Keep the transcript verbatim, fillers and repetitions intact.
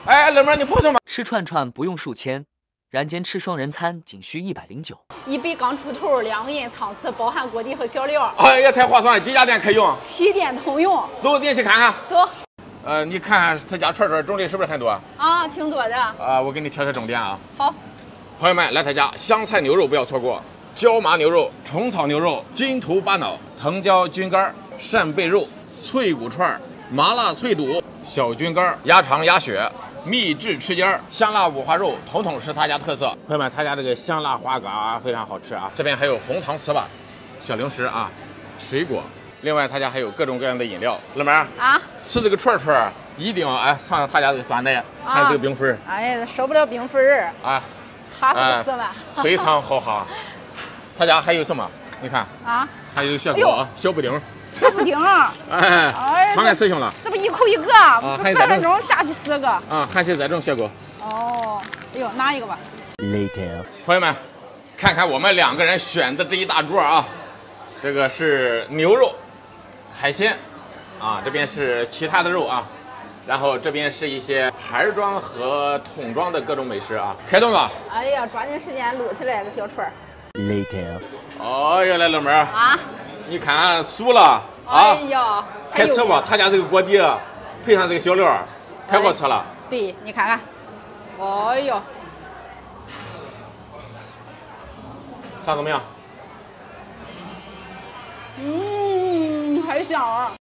哎，老妹儿，你跑什么？ 吃串串不用数千，然间吃双人餐仅需一百零九。 一百刚出头，两个人舱次，包含锅底和小料。 哎呀，太划算了！几家店可以用？ 七店通用。 走，进去看看。 走。 呃，你看他家串串种类是不是很多？ 啊，挺多的。 啊，我给你挑挑重点啊。 好。 朋友们，来他家香菜牛肉不要错过，椒麻牛肉、虫草牛肉、金头巴脑、藤椒菌干、扇贝肉、脆骨串、麻辣脆肚、小菌干、鸭肠、鸭血、秘制翅尖、香辣五花肉，统统是他家特色。朋友们，他家这个香辣花蛤非常好吃啊。这边还有红糖糍粑、小零食啊，水果。另外，他家还有各种各样的饮料。老妹儿啊，吃这个串串一定要哎尝尝他家这个酸奶，还有这个冰粉。 哎呀，受不了冰粉儿啊！哈口四万， 非常好哈。他家还有什么？你看啊，还有小果、小布丁。 小布丁， 哎，尝看师兄了。 这不一口一个，分分钟下去四个。 啊，还是这种效果。 哦，哎呦，拿一个吧。 Later， 朋友们，看看我们两个人选的这一大桌啊，这个是牛肉、海鲜，啊，这边是其他的肉啊，然后这边是一些盘装和桶装的各种美食啊。开动吧！ 哎呀，抓紧时间撸起来这小串。 Later， 哦呀，来老妹儿啊， 你看酥了啊！ 哎呀， 太吃吧，他家这个锅底配上这个小料，太好吃了。 对，你看看，哎呦， 尝怎么样？ 嗯，还香啊。